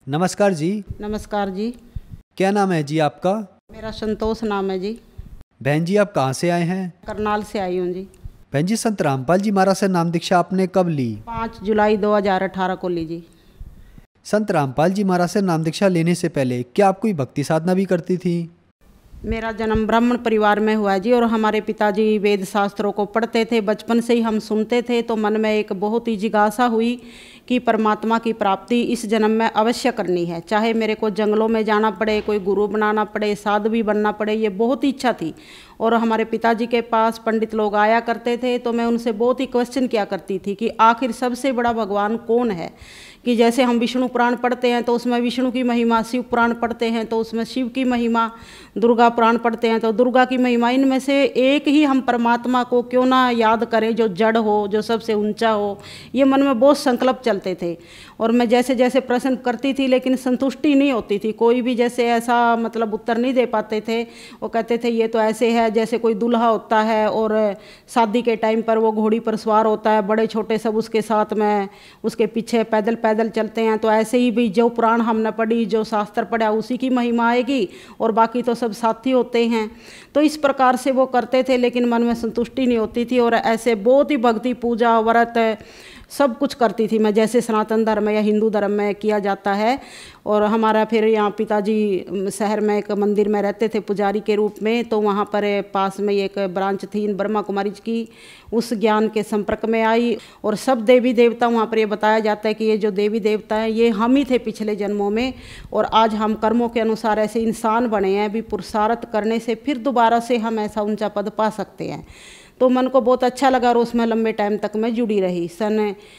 नमस्कार जी। नमस्कार जी। क्या नाम है जी आपका? मेरा संतोष नाम है जी। बहन जी आप कहाँ से आए हैं? करनाल से आई हूँ जी। बहन जी संत रामपाल जी महाराज से नाम दीक्षा आपने कब ली? 5 जुलाई 2018 को ली जी। संत रामपाल जी महाराज से नाम दीक्षा लेने से पहले क्या आप कोई भक्ति साधना भी करती थी? मेरा जन्म ब्राह्मण परिवार में हुआ जी, और हमारे पिताजी वेद शास्त्रों को पढ़ते थे। बचपन से ही हम सुनते थे, तो मन में एक बहुत ही जिज्ञासा हुई कि परमात्मा की प्राप्ति इस जन्म में अवश्य करनी है, चाहे मेरे को जंगलों में जाना पड़े, कोई गुरु बनाना पड़े, साधु भी बनना पड़े, ये बहुत ही इच्छा थी। और हमारे पिताजी के पास पंडित लोग आया करते थे, तो मैं उनसे बहुत ही क्वेश्चन किया करती थी कि आखिर सबसे बड़ा भगवान कौन है। कि जैसे हम विष्णु पुराण पढ़ते हैं तो उसमें विष्णु की महिमा, शिव पुराण पढ़ते हैं तो उसमें शिव की महिमा, दुर्गा पुराण पढ़ते हैं तो दुर्गा की महिमा, इनमें से एक ही हम परमात्मा को क्यों ना याद करें जो जड़ हो, जो सबसे ऊंचा हो। ये मन में बहुत संकल्प चलते थे, और मैं जैसे जैसे प्रश्न करती थी लेकिन संतुष्टि नहीं होती थी। कोई भी जैसे ऐसा मतलब उत्तर नहीं दे पाते थे। वो कहते थे ये तो ऐसे है जैसे कोई दूल्हा होता है और शादी के टाइम पर वो घोड़ी पर सवार होता है, बड़े छोटे सब उसके साथ में उसके पीछे पैदल पैदल चलते हैं। तो ऐसे ही भी जो पुराण हमने पढ़ी, जो शास्त्र पढ़ा, उसी की महिमा आएगी और बाकी तो सब साथी होते हैं। तो इस प्रकार से वो करते थे, लेकिन मन में संतुष्टि नहीं होती थी। और ऐसे बहुत ही भक्ति, पूजा, व्रत सब कुछ करती थी मैं, जैसे सनातन धर्म या हिंदू धर्म में किया जाता है। और हमारा फिर यहाँ पिताजी शहर में एक मंदिर में रहते थे पुजारी के रूप में, तो वहाँ पर पास में एक ब्रांच थी ब्रह्मा कुमारी जी की। उस ज्ञान के संपर्क में आई, और सब देवी देवता वहाँ पर ये बताया जाता है कि ये जो देवी देवता हैं ये हम ही थे पिछले जन्मों में, और आज हम कर्मों के अनुसार ऐसे इंसान बने हैं, अभी पुरुषार्थ करने से फिर दोबारा से हम ऐसा ऊंचा पद पा सकते हैं। तो मन को बहुत अच्छा लगा और उसमें लंबे टाइम तक मैं जुड़ी रही। सन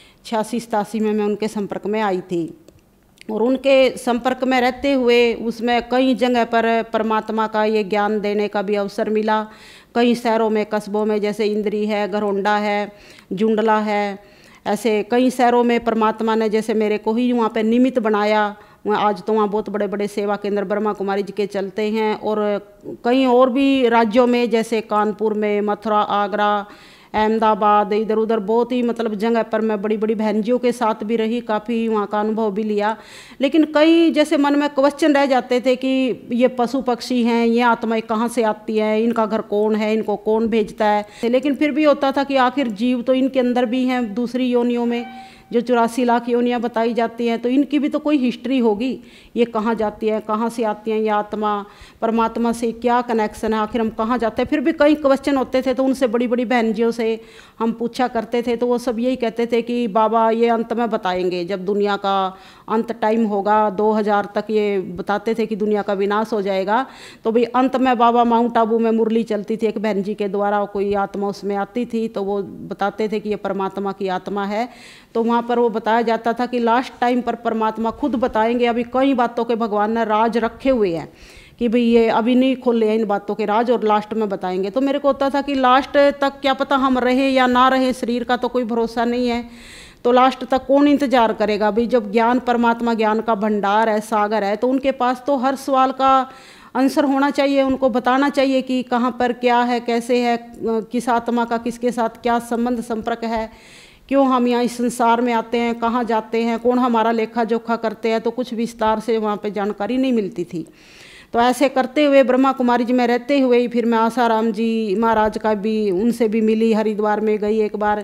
86-87 में मैं उनके संपर्क में आई थी, और उनके संपर्क में रहते हुए उसमें कई जगह पर परमात्मा का ये ज्ञान देने का भी अवसर मिला। कई शहरों में, कस्बों में, जैसे इंद्री है, घरौंडा है, जुंडला है, ऐसे कई शहरों में परमात्मा ने जैसे मेरे को ही वहाँ पे निमित्त बनाया। आज तो वहाँ बहुत बड़े बड़े सेवा केंद्र ब्रह्मा कुमारी जी के चलते हैं, और कई और भी राज्यों में जैसे कानपुर में, मथुरा, आगरा, अहमदाबाद, इधर उधर बहुत ही मतलब जगह पर मैं बड़ी बड़ी बहनजियों के साथ भी रही, काफ़ी वहाँ का अनुभव भी लिया। लेकिन कई जैसे मन में क्वेश्चन रह जाते थे कि ये पशु पक्षी हैं, ये आत्माएं कहाँ से आती हैं, इनका घर कौन है, इनको कौन भेजता है। लेकिन फिर भी होता था कि आखिर जीव तो इनके अंदर भी हैं, दूसरी योनियों में जो 84 लाख योनियाँ बताई जाती हैं, तो इनकी भी तो कोई हिस्ट्री होगी। ये कहाँ जाती है, कहाँ से आती हैं, ये आत्मा परमात्मा से क्या कनेक्शन है, आखिर हम कहाँ जाते हैं। फिर भी कई क्वेश्चन होते थे, तो उनसे बड़ी बड़ी बहनजियों से हम पूछा करते थे, तो वो सब यही कहते थे कि बाबा ये अंत में बताएंगे, जब दुनिया का अंत टाइम होगा, 2000 तक ये बताते थे कि दुनिया का विनाश हो जाएगा। तो भाई अंत में बाबा माउंट आबू में मुरली चलती थी एक बहन जी के द्वारा, कोई आत्मा उसमें आती थी, तो वो बताते थे कि ये परमात्मा की आत्मा है। तो वहाँ पर वो बताया जाता था कि लास्ट टाइम पर परमात्मा खुद बताएंगे। अभी कई बातों के भगवान ने राज रखे हुए हैं कि भाई ये अभी नहीं खोले हैं इन बातों के राज, और लास्ट में बताएंगे। तो मेरे को होता था कि लास्ट तक क्या पता हम रहे या ना रहे, शरीर का तो कोई भरोसा नहीं है, तो लास्ट तक कौन इंतजार करेगा। भाई जब ज्ञान, परमात्मा ज्ञान का भंडार है, सागर है, तो उनके पास तो हर सवाल का आंसर होना चाहिए। उनको बताना चाहिए कि कहाँ पर क्या है, कैसे है, किस आत्मा का किसके साथ क्या संबंध संपर्क है, क्यों हम यहाँ इस संसार में आते हैं, कहाँ जाते हैं, कौन हमारा लेखा जोखा करते हैं। तो कुछ विस्तार से वहाँ पे जानकारी नहीं मिलती थी। तो ऐसे करते हुए ब्रह्मा कुमारी जी में रहते हुए ही फिर मैं आसाराम जी महाराज का भी, उनसे भी मिली, हरिद्वार में गई एक बार।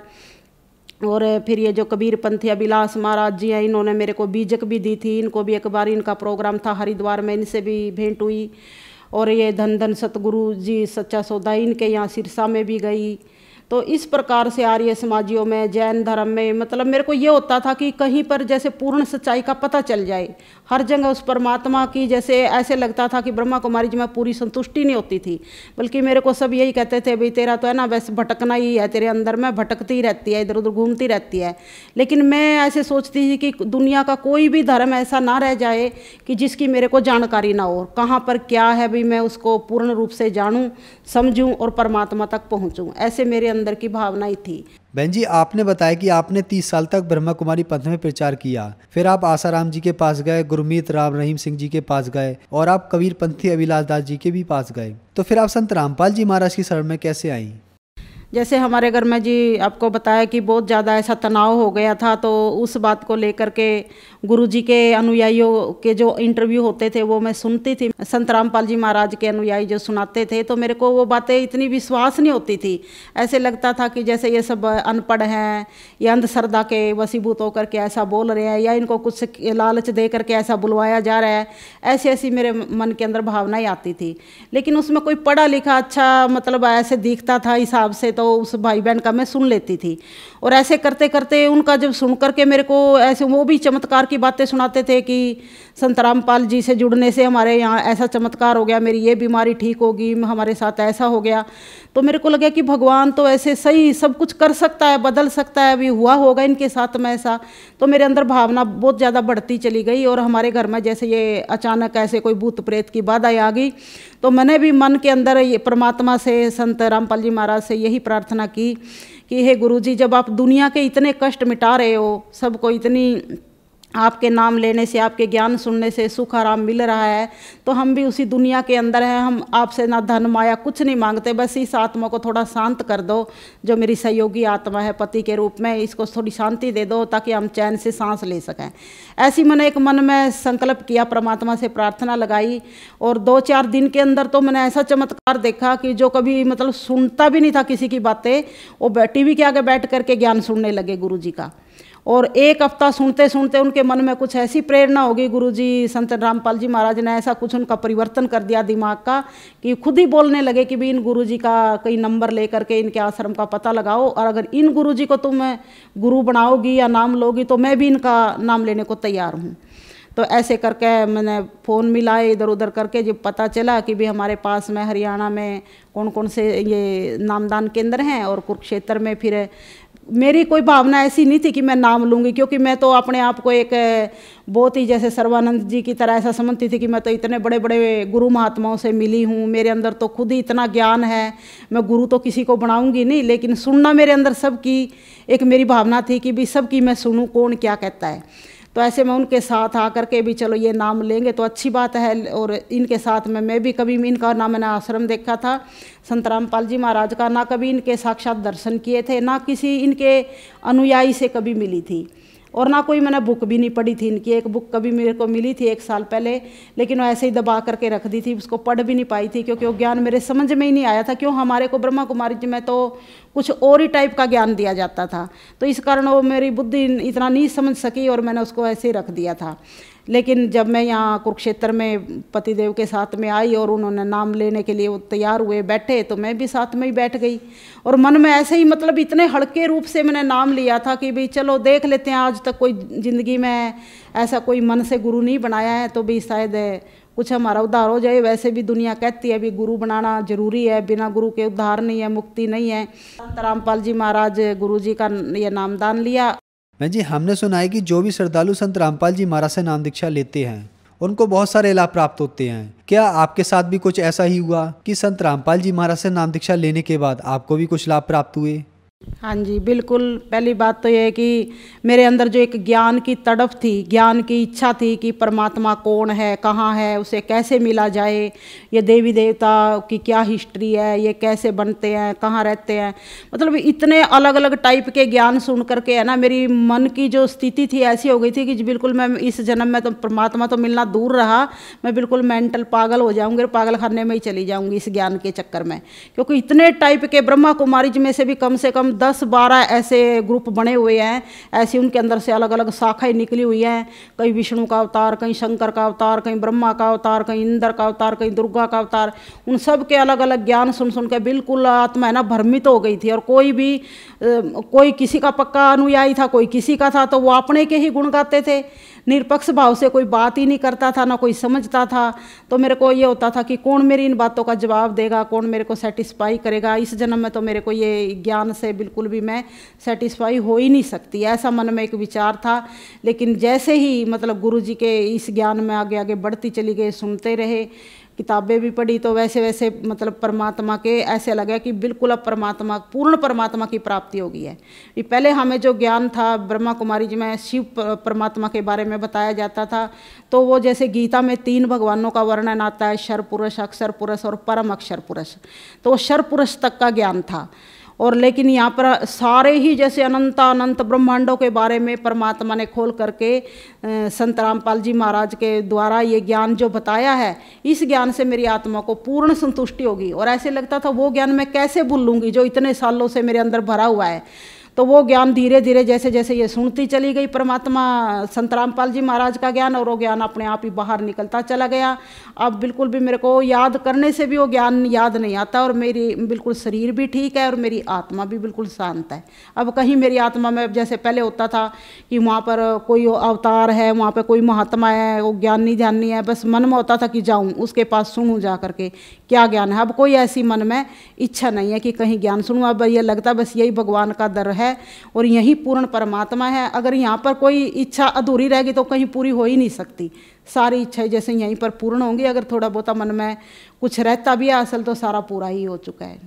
और फिर ये जो कबीर पंथी अभिलाष महाराज जी हैं, इन्होंने मेरे को बीजक भी दी थी, इनको भी एक बार, इनका प्रोग्राम था हरिद्वार में, इनसे भी भेंट हुई। और ये धन धन सतगुरु जी सच्चा सौदा, इनके यहाँ सिरसा में भी गई। तो इस प्रकार से आर्य समाजियों में, जैन धर्म में, मतलब मेरे को ये होता था कि कहीं पर जैसे पूर्ण सच्चाई का पता चल जाए, हर जगह उस परमात्मा की, जैसे ऐसे लगता था कि ब्रह्मा कुमारी जी में पूरी संतुष्टि नहीं होती थी। बल्कि मेरे को सब यही कहते थे, भाई तेरा तो है ना बस भटकना ही है, तेरे अंदर में भटकती रहती है, इधर उधर घूमती रहती है। लेकिन मैं ऐसे सोचती थी कि दुनिया का कोई भी धर्म ऐसा ना रह जाए कि जिसकी मेरे को जानकारी ना हो, कहाँ पर क्या है भाई मैं उसको पूर्ण रूप से जानूँ, समझूँ और परमात्मा तक पहुँचूँ। ऐसे मेरे अंदर की भावना ही थी। बहन जी आपने बताया कि आपने 30 साल तक ब्रह्मा कुमारी पंथ में प्रचार किया, फिर आप आसाराम जी के पास गए, गुरमीत राम रहीम सिंह जी के पास गए, और आप कबीर पंथी अभिलाष दास जी के भी पास गए। तो फिर आप संत रामपाल जी महाराज की शरण में कैसे आई? जैसे हमारे घर में जी आपको बताया कि बहुत ज़्यादा ऐसा तनाव हो गया था, तो उस बात को लेकर के गुरुजी के अनुयायियों के जो इंटरव्यू होते थे वो मैं सुनती थी। संत रामपाल जी महाराज के अनुयायी जो सुनाते थे तो मेरे को वो बातें इतनी विश्वास नहीं होती थी। ऐसे लगता था कि जैसे ये सब अनपढ़ हैं या अंधश्रद्धा के वशीभूत होकर के ऐसा बोल रहे हैं या इनको कुछ लालच दे करके ऐसा बुलवाया जा रहा है। ऐसी ऐसी मेरे मन के अंदर भावनाएं आती थी। लेकिन उसमें कोई पढ़ा लिखा अच्छा मतलब ऐसे दिखता था हिसाब से तो उस भाई बहन का मैं सुन लेती थी। और ऐसे करते करते उनका जब सुन करके मेरे को ऐसे वो भी चमत्कार की बातें सुनाते थे कि संत रामपाल जी से जुड़ने से हमारे यहाँ ऐसा चमत्कार हो गया, मेरी ये बीमारी ठीक होगी, हमारे साथ ऐसा हो गया। तो मेरे को लगा कि भगवान तो ऐसे सही सब कुछ कर सकता है, बदल सकता है, अभी हुआ होगा इनके साथ में ऐसा। तो मेरे अंदर भावना बहुत ज़्यादा बढ़ती चली गई। और हमारे घर में जैसे ये अचानक ऐसे कोई भूत प्रेत की बाधा आ गई तो मैंने भी मन के अंदर ये परमात्मा से, संत रामपाल जी महाराज से यही प्रार्थना की कि हे गुरुजी, जब आप दुनिया के इतने कष्ट मिटा रहे हो, सबको इतनी आपके नाम लेने से, आपके ज्ञान सुनने से सुख आराम मिल रहा है, तो हम भी उसी दुनिया के अंदर हैं। हम आपसे ना धन माया कुछ नहीं मांगते, बस इस आत्मा को थोड़ा शांत कर दो, जो मेरी सहयोगी आत्मा है पति के रूप में, इसको थोड़ी शांति दे दो ताकि हम चैन से सांस ले सकें। ऐसी मैंने एक मन में संकल्प किया, परमात्मा से प्रार्थना लगाई। और 2-4 दिन के अंदर तो मैंने ऐसा चमत्कार देखा कि जो कभी मतलब सुनता भी नहीं था किसी की बातें, वो टीवी के आगे बैठ करके ज्ञान सुनने लगे गुरुजी का। और 1 हफ्ता सुनते सुनते उनके मन में कुछ ऐसी प्रेरणा होगी, गुरुजी संत रामपाल जी महाराज ने ऐसा कुछ उनका परिवर्तन कर दिया दिमाग का कि खुद ही बोलने लगे कि भी इन गुरुजी का कई नंबर लेकर के इनके आश्रम का पता लगाओ, और अगर इन गुरुजी को तुम गुरु बनाओगी या नाम लोगी तो मैं भी इनका नाम लेने को तैयार हूँ। तो ऐसे करके मैंने फ़ोन मिलाए इधर उधर करके, जब पता चला कि भी हमारे पास में हरियाणा में कौन कौन से ये नामदान केंद्र हैं, और कुरुक्षेत्र में फिर मेरी कोई भावना ऐसी नहीं थी कि मैं नाम लूँगी, क्योंकि मैं तो अपने आप को एक बहुत ही जैसे सर्वानंद जी की तरह ऐसा समझती थी कि मैं तो इतने बड़े बड़े गुरु महात्माओं से मिली हूँ, मेरे अंदर तो खुद ही इतना ज्ञान है, मैं गुरु तो किसी को बनाऊँगी नहीं, लेकिन सुनना मेरे अंदर सबकी एक मेरी भावना थी कि भी सबकी मैं सुनूँ कौन क्या कहता है। तो ऐसे में उनके साथ आकर के भी चलो ये नाम लेंगे तो अच्छी बात है। और इनके साथ में मैं भी कभी इनका ना मैंने आश्रम देखा था संत रामपाल जी महाराज का, ना कभी इनके साक्षात दर्शन किए थे, ना किसी इनके अनुयायी से कभी मिली थी, और ना कोई मैंने बुक भी नहीं पढ़ी थी इनकी। एक बुक कभी मेरे को मिली थी 1 साल पहले, लेकिन वो ऐसे ही दबा करके रख दी थी, उसको पढ़ भी नहीं पाई थी क्योंकि वो ज्ञान मेरे समझ में ही नहीं आया था। क्यों, हमारे को ब्रह्मा कुमारी जी में तो कुछ और ही टाइप का ज्ञान दिया जाता था, तो इस कारण वो मेरी बुद्धि इतना नहीं समझ सकी और मैंने उसको ऐसे ही रख दिया था। लेकिन जब मैं यहाँ कुरुक्षेत्र में पतिदेव के साथ में आई और उन्होंने नाम लेने के लिए वो तैयार हुए बैठे, तो मैं भी साथ में ही बैठ गई। और मन में ऐसे ही मतलब इतने हल्के रूप से मैंने नाम लिया था कि भाई चलो देख लेते हैं, आज तक कोई ज़िंदगी में ऐसा कोई मन से गुरु नहीं बनाया है, तो भी शायद कुछ हमारा उद्धार हो जाए। वैसे भी दुनिया कहती है भी गुरु बनाना जरूरी है, बिना गुरु के उद्धार नहीं है, मुक्ति नहीं है। संत रामपाल जी महाराज गुरु जी का ये नामदान लिया। मैं जी, हमने सुना है कि जो भी श्रद्धालु संत रामपाल जी महाराज से नाम दीक्षा लेते हैं उनको बहुत सारे लाभ प्राप्त होते हैं। क्या आपके साथ भी कुछ ऐसा ही हुआ कि संत रामपाल जी महाराज से नाम दीक्षा लेने के बाद आपको भी कुछ लाभ प्राप्त हुए? हाँ जी, बिल्कुल। पहली बात तो ये है कि मेरे अंदर जो एक ज्ञान की तड़फ थी, ज्ञान की इच्छा थी कि परमात्मा कौन है, कहाँ है, उसे कैसे मिला जाए, ये देवी देवता की क्या हिस्ट्री है, ये कैसे बनते हैं, कहाँ रहते हैं, मतलब इतने अलग अलग टाइप के ज्ञान सुन करके है ना, मेरी मन की जो स्थिति थी ऐसी हो गई थी कि बिल्कुल मैं इस जन्म में तो परमात्मा तो मिलना दूर रहा, मैं बिल्कुल मेंटल पागल हो जाऊँगी, पागल खाने में ही चली जाऊँगी इस ज्ञान के चक्कर में। क्योंकि इतने टाइप के ब्रह्मा कुमारी जी में से भी कम से कम 10-12 ऐसे ग्रुप बने हुए हैं, ऐसी उनके अंदर से अलग अलग शाखाएं निकली हुई हैं। कहीं विष्णु का अवतार, कहीं शंकर का अवतार, कहीं ब्रह्मा का अवतार, कहीं इंद्र का अवतार, कहीं दुर्गा का अवतार। उन सब के अलग अलग ज्ञान सुन सुन के बिल्कुल आत्मा है ना भ्रमित हो गई थी। और कोई किसी का पक्का अनुयायी था, कोई किसी का था, तो वो अपने के ही गुण गाते थे, निरपक्ष भाव से कोई बात ही नहीं करता था, ना कोई समझता था। तो मेरे को ये होता था कि कौन मेरी इन बातों का जवाब देगा, कौन मेरे को सेटिस्फाई करेगा। इस जन्म में तो मेरे को ये ज्ञान से बिल्कुल भी मैं सेटिस्फाई हो ही नहीं सकती, ऐसा मन में एक विचार था। लेकिन जैसे ही मतलब गुरु जी के इस ज्ञान में आगे आगे बढ़ती चली गई, सुनते रहे, किताबें भी पढ़ी, तो वैसे वैसे मतलब परमात्मा के ऐसे लगा कि बिल्कुल अब परमात्मा, पूर्ण परमात्मा की प्राप्ति हो गई है। ये पहले हमें जो ज्ञान था ब्रह्मा कुमारी जी में शिव परमात्मा के बारे में बताया जाता था, तो वो जैसे गीता में 3 भगवानों का वर्णन आता है, क्षर पुरुष, अक्षर पुरुष और परम अक्षर पुरुष, तो वो क्षर पुरुष तक का ज्ञान था। और लेकिन यहाँ पर सारे ही जैसे अनंत ब्रह्मांडों के बारे में परमात्मा ने खोल करके संत रामपाल जी महाराज के द्वारा ये ज्ञान जो बताया है, इस ज्ञान से मेरी आत्मा को पूर्ण संतुष्टि होगी। और ऐसे लगता था वो ज्ञान मैं कैसे भूल लूँगी जो इतने सालों से मेरे अंदर भरा हुआ है। तो वो ज्ञान धीरे धीरे जैसे जैसे ये सुनती चली गई परमात्मा संत रामपाल जी महाराज का ज्ञान, और वो ज्ञान अपने आप ही बाहर निकलता चला गया। अब बिल्कुल भी मेरे को याद करने से भी वो ज्ञान याद नहीं आता, और मेरी बिल्कुल शरीर भी ठीक है और मेरी आत्मा भी बिल्कुल शांत है। अब कहीं मेरी आत्मा में जैसे पहले होता था कि वहाँ पर कोई अवतार है, वहाँ पर कोई महात्मा है, वो ज्ञानी ध्यानी है, बस मन में होता था कि जाऊँ उसके पास सुनूँ जा करके क्या ज्ञान है। अब कोई ऐसी मन में इच्छा नहीं है कि कहीं ज्ञान सुनूँ। अब ये लगता बस यही भगवान का दर है और यही पूर्ण परमात्मा है। अगर यहाँ पर कोई इच्छा अधूरी रहेगी तो कहीं पूरी हो ही नहीं सकती। सारी इच्छाएं जैसे यहीं पर पूर्ण होंगी, अगर थोड़ा बहुत मन में कुछ रहता भी है असल तो सारा पूरा ही हो चुका है।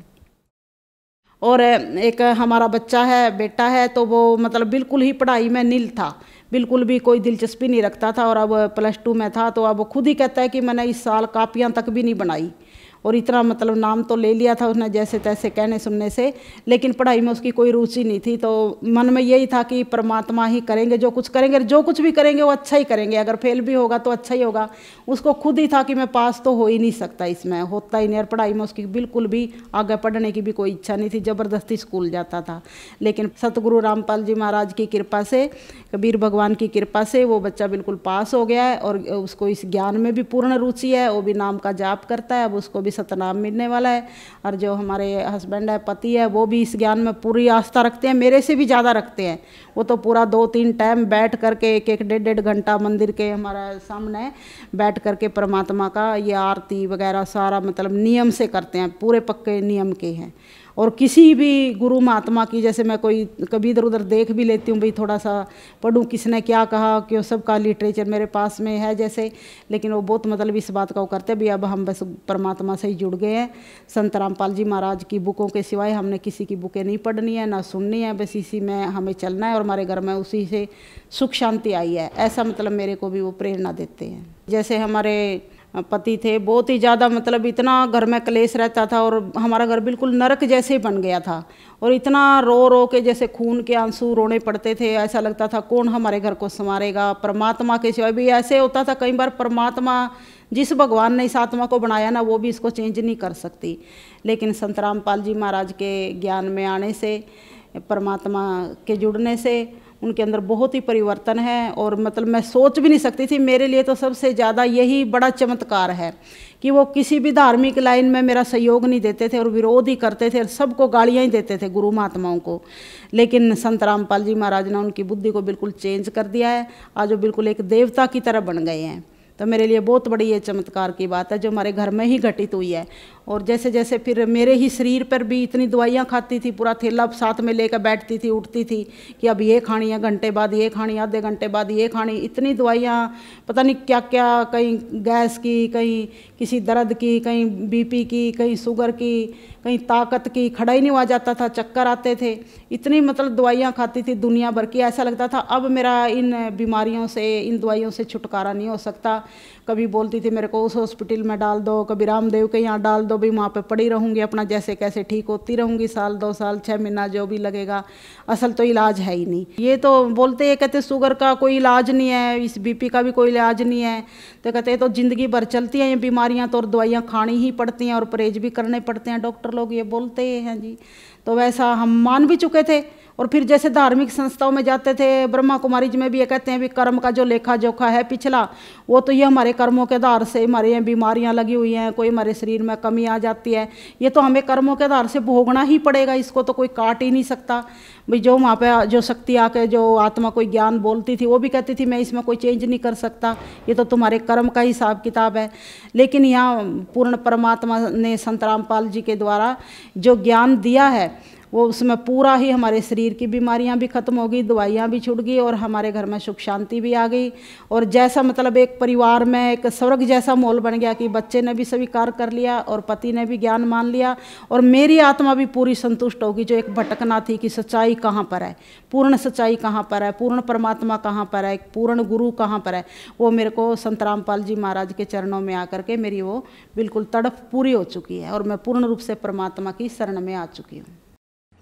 और एक हमारा बच्चा है, बेटा है, तो वो मतलब बिल्कुल ही पढ़ाई में नील था, बिल्कुल भी कोई दिलचस्पी नहीं रखता था। और अब +2 में था, तो अब खुद ही कहता है कि मैंने इस साल कापियाँ तक भी नहीं बनाई। और इतना मतलब नाम तो ले लिया था उसने जैसे तैसे कहने सुनने से, लेकिन पढ़ाई में उसकी कोई रुचि नहीं थी। तो मन में यही था कि परमात्मा ही करेंगे, जो कुछ करेंगे, जो कुछ भी करेंगे वो अच्छा ही करेंगे, अगर फेल भी होगा तो अच्छा ही होगा। उसको खुद ही था कि मैं पास तो हो ही नहीं सकता, इसमें होता ही नहीं। और पढ़ाई में उसकी बिल्कुल भी आगे पढ़ने की भी कोई इच्छा नहीं थी, ज़बरदस्ती स्कूल जाता था। लेकिन सतगुरु रामपाल जी महाराज की कृपा से, कबीर भगवान की कृपा से वो बच्चा बिल्कुल पास हो गया है और उसको इस ज्ञान में भी पूर्ण रुचि है। वो भी नाम का जाप करता है, अब उसको भी सतनाम मिलने वाला है। और जो हमारे हस्बैंड है, पति है, वो भी इस ज्ञान में पूरी आस्था रखते हैं, मेरे से भी ज़्यादा रखते हैं। वो तो पूरा 2-3 टाइम बैठ करके 1-1, 1.5 घंटा मंदिर के हमारा सामने बैठ करके परमात्मा का ये आरती वगैरह सारा मतलब नियम से करते हैं, पूरे पक्के नियम के हैं। और किसी भी गुरु महात्मा की, जैसे मैं कोई कभी इधर उधर देख भी लेती हूँ, भाई थोड़ा सा पढ़ूँ किसने क्या कहा, क्यों सबका लिटरेचर मेरे पास में है जैसे, लेकिन वो बहुत मतलब इस बात का वो करते भी अब हम बस परमात्मा से ही जुड़ गए हैं। संत रामपाल जी महाराज की बुकों के सिवाय हमने किसी की बुकें नहीं पढ़नी है, ना सुननी है, बस इसी में हमें चलना है और हमारे घर में उसी से सुख शांति आई है, ऐसा मतलब मेरे को भी वो प्रेरणा देते हैं। जैसे हमारे पति थे, बहुत ही ज़्यादा मतलब इतना घर में क्लेश रहता था और हमारा घर बिल्कुल नरक जैसे ही बन गया था। और इतना रो रो के जैसे खून के आंसू रोने पड़ते थे, ऐसा लगता था कौन हमारे घर को संवारेगा, परमात्मा के सिवाय भी। ऐसे होता था कई बार परमात्मा जिस भगवान ने इस आत्मा को बनाया ना, वो भी इसको चेंज नहीं कर सकती। लेकिन संत रामपाल जी महाराज के ज्ञान में आने से, परमात्मा के जुड़ने से उनके अंदर बहुत ही परिवर्तन है। और मतलब मैं सोच भी नहीं सकती थी, मेरे लिए तो सबसे ज़्यादा यही बड़ा चमत्कार है कि वो किसी भी धार्मिक लाइन में मेरा सहयोग नहीं देते थे और विरोध ही करते थे और सबको गालियाँ ही देते थे, गुरु महात्माओं को। लेकिन संत रामपाल जी महाराज ने उनकी बुद्धि को बिल्कुल चेंज कर दिया है, आज वो बिल्कुल एक देवता की तरह बन गए हैं। तो मेरे लिए बहुत बड़ी ये चमत्कार की बात है जो हमारे घर में ही घटित हुई है। और जैसे जैसे फिर मेरे ही शरीर पर भी इतनी दवाइयाँ खाती थी, पूरा थैला साथ में लेकर बैठती थी, उठती थी कि अब ये खानी है, घंटे बाद ये खानी, आधे घंटे बाद ये खानी, इतनी दवाइयाँ पता नहीं क्या क्या, कहीं गैस की, कहीं किसी दर्द की, कहीं बीपी की, कहीं शुगर की, कहीं ताकत की, खड़ा ही नहीं हुआ जाता था, चक्कर आते थे, इतनी मतलब दवाइयाँ खाती थी दुनिया भर की। ऐसा लगता था अब मेरा इन बीमारियों से, इन दवाइयों से छुटकारा नहीं हो सकता। कभी बोलती थी मेरे को उस हॉस्पिटल में डाल दो, कभी रामदेव के यहाँ डाल दो, भी वहाँ पे पड़ी रहूँगी, अपना जैसे कैसे ठीक होती रहूँगी, साल 2 साल 6 महीना जो भी लगेगा, असल तो इलाज है ही नहीं। ये तो बोलते हैं, कहते शुगर का कोई इलाज नहीं है, इस बीपी का भी कोई इलाज नहीं है, तो कहते हैं तो ज़िंदगी भर चलती हैं ये बीमारियाँ, तो और दवाइयाँ खानी ही पड़ती हैं और परहेज भी करने पड़ते हैं, डॉक्टर लोग ये बोलते हैं जी। तो वैसा हम मान भी चुके थे। और फिर जैसे धार्मिक संस्थाओं में जाते थे, ब्रह्मा कुमारी जी में भी ये कहते हैं भी कर्म का जो लेखा जोखा है पिछला, वो तो ये हमारे कर्मों के आधार से हमारे यहाँ बीमारियाँ लगी हुई हैं, कोई हमारे शरीर में कमी आ जाती है, ये तो हमें कर्मों के आधार से भोगना ही पड़ेगा, इसको तो कोई काट ही नहीं सकता। भाई जो वहाँ पे जो शक्ति आके जो आत्मा कोई ज्ञान बोलती थी, वो भी कहती थी मैं इसमें कोई चेंज नहीं कर सकता, ये तो तुम्हारे कर्म का हिसाब किताब है। लेकिन यहाँ पूर्ण परमात्मा ने संत रामपाल जी के द्वारा जो ज्ञान दिया है, वो उसमें पूरा ही हमारे शरीर की बीमारियां भी खत्म हो गई, दवाइयां भी छूट गई और हमारे घर में सुख शांति भी आ गई। और जैसा मतलब एक परिवार में एक स्वर्ग जैसा माहौल बन गया कि बच्चे ने भी स्वीकार कर लिया और पति ने भी ज्ञान मान लिया और मेरी आत्मा भी पूरी संतुष्ट होगी। जो एक भटकना थी कि सच्चाई कहाँ पर है, पूर्ण सच्चाई कहाँ पर है, पूर्ण परमात्मा कहाँ पर है, एक पूर्ण गुरु कहाँ पर है, वो मेरे को संत रामपाल जी महाराज के चरणों में आकर के मेरी वो बिल्कुल तड़प पूरी हो चुकी है और मैं पूर्ण रूप से परमात्मा की शरण में आ चुकी हूँ।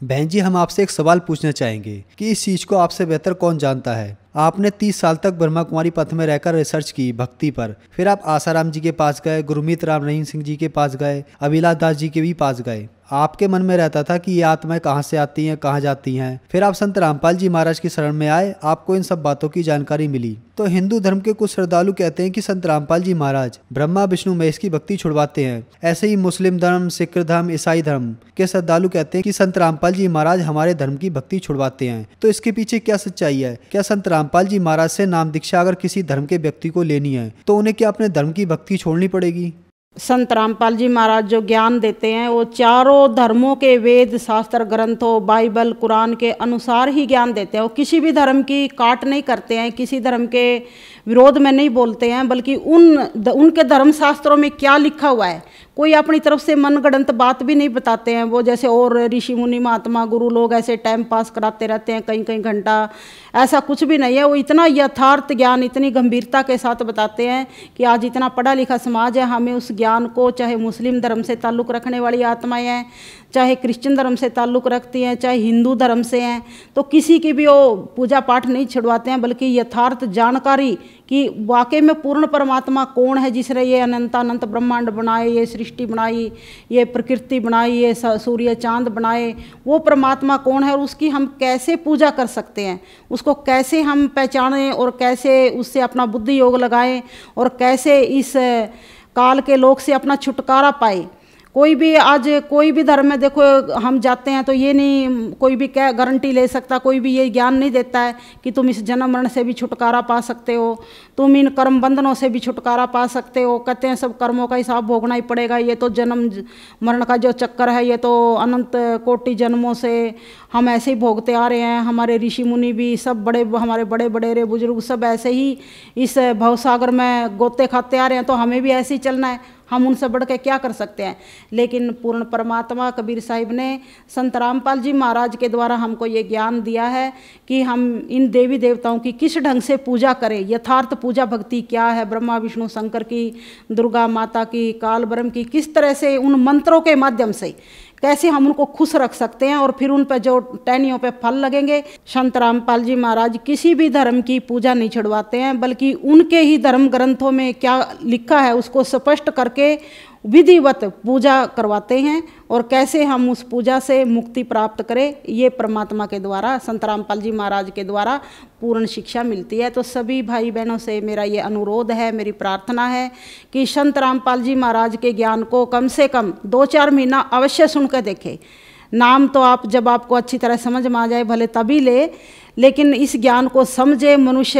बहन जी, हम आपसे एक सवाल पूछना चाहेंगे कि इस चीज़ को आपसे बेहतर कौन जानता है। आपने 30 साल तक ब्रह्मा कुमारी पथ में रहकर रिसर्च की भक्ति पर, फिर आप आसाराम जी के पास गए, गुरमीत राम रहीम सिंह जी के पास गए, अविलास दास जी के भी पास गए। आपके मन में रहता था कि ये आत्माएं कहाँ से आती हैं, कहाँ जाती हैं। फिर आप संत रामपाल जी महाराज की शरण में आए, आपको इन सब बातों की जानकारी मिली। तो हिंदू धर्म के कुछ श्रद्धालु कहते हैं कि संत रामपाल जी महाराज ब्रह्मा विष्णु महेश की भक्ति छुड़वाते हैं। ऐसे ही मुस्लिम धर्म, सिख धर्म, ईसाई धर्म के श्रद्धालु कहते हैं कि संत रामपाल जी महाराज हमारे धर्म की भक्ति छुड़वाते हैं। तो इसके पीछे क्या सच्चाई है? क्या संत रामपाल जी महाराज से नाम दीक्षा अगर किसी धर्म के व्यक्ति को लेनी है तो उन्हें क्या अपने धर्म की भक्ति छोड़नी पड़ेगी? संत रामपाल जी महाराज जो ज्ञान देते हैं वो चारों धर्मों के वेद शास्त्र ग्रंथों, बाइबल, कुरान के अनुसार ही ज्ञान देते हैं। वो किसी भी धर्म की काट नहीं करते हैं, किसी धर्म के विरोध में नहीं बोलते हैं, बल्कि उनके धर्म शास्त्रों में क्या लिखा हुआ है, कोई अपनी तरफ से मनगढ़ंत बात भी नहीं बताते हैं। वो जैसे और ऋषि मुनि महात्मा गुरु लोग ऐसे टाइम पास कराते रहते हैं कहीं कहीं घंटा, ऐसा कुछ भी नहीं है। वो इतना यथार्थ ज्ञान इतनी गंभीरता के साथ बताते हैं कि आज इतना पढ़ा लिखा समाज है, हमें उस ज्ञान को, चाहे मुस्लिम धर्म से ताल्लुक़ रखने वाली आत्माएं हैं, चाहे क्रिश्चियन धर्म से ताल्लुक़ रखती हैं, चाहे हिंदू धर्म से हैं, तो किसी की भी वो पूजा पाठ नहीं छुड़वाते हैं, बल्कि यथार्थ जानकारी कि वाकई में पूर्ण परमात्मा कौन है जिसने ये अनंत ब्रह्मांड बनाए, ये सृष्टि बनाई, ये प्रकृति बनाई, ये सूर्य चांद बनाए, वो परमात्मा कौन है और उसकी हम कैसे पूजा कर सकते हैं, उसको कैसे हम पहचानें और कैसे उससे अपना बुद्धि योग लगाएं और कैसे इस काल के लोक से अपना छुटकारा पाए। कोई भी आज कोई भी धर्म में देखो हम जाते हैं तो ये नहीं कोई भी क्या गारंटी ले सकता, कोई भी ये ज्ञान नहीं देता है कि तुम इस जन्म मरण से भी छुटकारा पा सकते हो, तुम इन कर्म बंधनों से भी छुटकारा पा सकते हो। कहते हैं सब कर्मों का हिसाब भोगना ही पड़ेगा, ये तो जन्म मरण का जो चक्कर है ये तो अनंत कोटि जन्मों से हम ऐसे ही भोगते आ रहे हैं। हमारे ऋषि मुनि भी सब हमारे बड़े बड़े बुजुर्ग सब ऐसे ही इस भवसागर में गोते खाते आ रहे हैं, तो हमें भी ऐसे ही चलना है, हम उनसे बढ़ के क्या कर सकते हैं। लेकिन पूर्ण परमात्मा कबीर साहिब ने संत रामपाल जी महाराज के द्वारा हमको ये ज्ञान दिया है कि हम इन देवी देवताओं की किस ढंग से पूजा करें, यथार्थ पूजा भक्ति क्या है, ब्रह्मा विष्णु शंकर की, दुर्गा माता की, काल ब्रह्म की, किस तरह से उन मंत्रों के माध्यम से कैसे हम उनको खुश रख सकते हैं और फिर उन पर जो टहनियों पे फल लगेंगे। संत रामपाल जी महाराज किसी भी धर्म की पूजा नहीं छुड़वाते हैं, बल्कि उनके ही धर्म ग्रंथों में क्या लिखा है उसको स्पष्ट करके विधिवत पूजा करवाते हैं और कैसे हम उस पूजा से मुक्ति प्राप्त करें, ये परमात्मा के द्वारा, संत रामपाल जी महाराज के द्वारा पूर्ण शिक्षा मिलती है। तो सभी भाई बहनों से मेरा ये अनुरोध है, मेरी प्रार्थना है कि संत रामपाल जी महाराज के ज्ञान को कम से कम 2-4 महीना अवश्य सुनकर देखें। नाम तो आप जब आपको अच्छी तरह समझ में आ जाए भले तभी ले, लेकिन इस ज्ञान को समझे। मनुष्य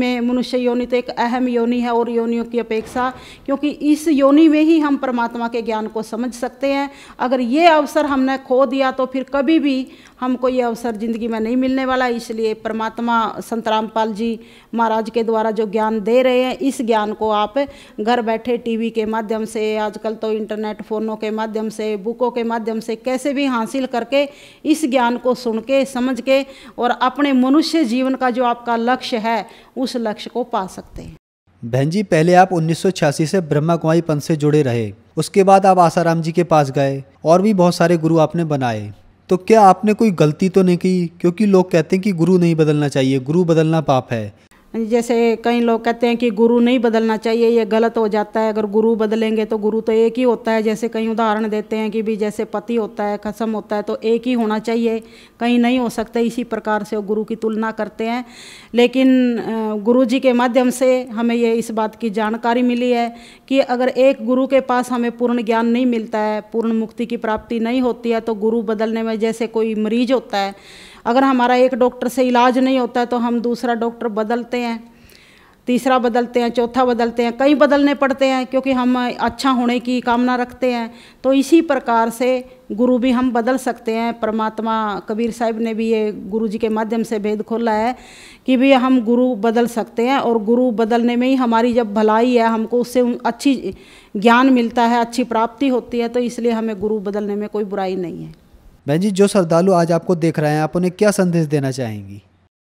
योनि तो एक अहम योनि है और योनियों की अपेक्षा, क्योंकि इस योनि में ही हम परमात्मा के ज्ञान को समझ सकते हैं। अगर ये अवसर हमने खो दिया तो फिर कभी भी हमको ये अवसर ज़िंदगी में नहीं मिलने वाला। इसलिए परमात्मा संत रामपाल जी महाराज के द्वारा जो ज्ञान दे रहे हैं, इस ज्ञान को आप घर बैठे टीवी के माध्यम से, आजकल तो इंटरनेट फ़ोनों के माध्यम से, बुकों के माध्यम से कैसे भी हासिल करके इस ज्ञान को सुन के समझ के और अपने मनुष्य जीवन का जो आपका लक्ष्य है उस लक्ष्य को पा सकते हैं। बहन जी, पहले आप 1986 से ब्रह्मा कुमारी पंथ से जुड़े रहे, उसके बाद आप आसाराम जी के पास गए और भी बहुत सारे गुरु आपने बनाए। तो क्या आपने कोई गलती तो नहीं की? क्योंकि लोग कहते हैं कि गुरु नहीं बदलना चाहिए, गुरु बदलना पाप है। जैसे कई लोग कहते हैं कि गुरु नहीं बदलना चाहिए, ये गलत हो जाता है। अगर गुरु बदलेंगे तो गुरु तो एक ही होता है। जैसे कई उदाहरण देते हैं कि भी जैसे पति होता है, खसम होता है, तो एक ही होना चाहिए, कहीं नहीं हो सकता। इसी प्रकार से वो गुरु की तुलना करते हैं। लेकिन गुरु जी के माध्यम से हमें ये इस बात की जानकारी मिली है कि अगर एक गुरु के पास हमें पूर्ण ज्ञान नहीं मिलता है, पूर्ण मुक्ति की प्राप्ति नहीं होती है, तो गुरु बदलने में, जैसे कोई मरीज होता है, अगर हमारा एक डॉक्टर से इलाज नहीं होता है तो हम दूसरा डॉक्टर बदलते हैं, तीसरा बदलते हैं, चौथा बदलते हैं, कई बदलने पड़ते हैं क्योंकि हम अच्छा होने की कामना रखते हैं। तो इसी प्रकार से गुरु भी हम बदल सकते हैं। परमात्मा कबीर साहिब ने भी ये गुरु जी के माध्यम से भेद खोला है कि भी हम गुरु बदल सकते हैं और गुरु बदलने में ही हमारी जब भलाई है, हमको उससे अच्छी ज्ञान मिलता है, अच्छी प्राप्ति होती है, तो इसलिए हमें गुरु बदलने में कोई बुराई नहीं है। बहन जी, जो श्रद्धालु आज आपको देख रहे हैं, आप उन्हें क्या संदेश देना चाहेंगी?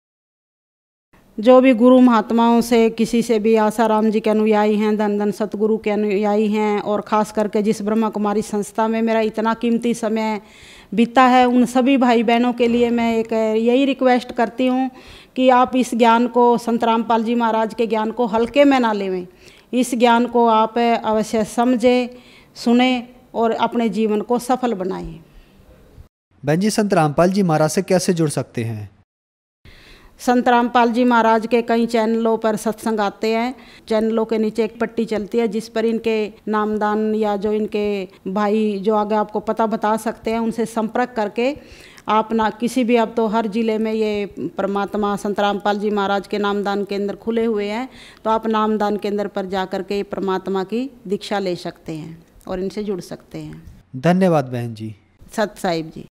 जो भी गुरु महात्माओं से, किसी से भी, आसाराम जी के अनुयायी हैं, धन धन सतगुरु के अनुयायी हैं, और ख़ास करके जिस ब्रह्मा कुमारी संस्था में मेरा इतना कीमती समय बीता है, उन सभी भाई बहनों के लिए मैं एक यही रिक्वेस्ट करती हूँ कि आप इस ज्ञान को, संत रामपाल जी महाराज के ज्ञान को हल्के में ना लेवें। इस ज्ञान को आप अवश्य समझें, सुने और अपने जीवन को सफल बनाएं। बहन जी, संत रामपाल जी महाराज से कैसे जुड़ सकते हैं? संत रामपाल जी महाराज के कई चैनलों पर सत्संग आते हैं। चैनलों के नीचे एक पट्टी चलती है जिस पर इनके नामदान या जो इनके भाई जो आगे आपको पता बता सकते हैं, उनसे संपर्क करके आप ना किसी भी, अब तो हर जिले में ये परमात्मा संत रामपाल जी महाराज के नामदान केंद्र खुले हुए हैं, तो आप नामदान केंद्र पर जा कर के परमात्मा की दीक्षा ले सकते हैं और इनसे जुड़ सकते हैं। धन्यवाद बहन जी। सत साहिब जी।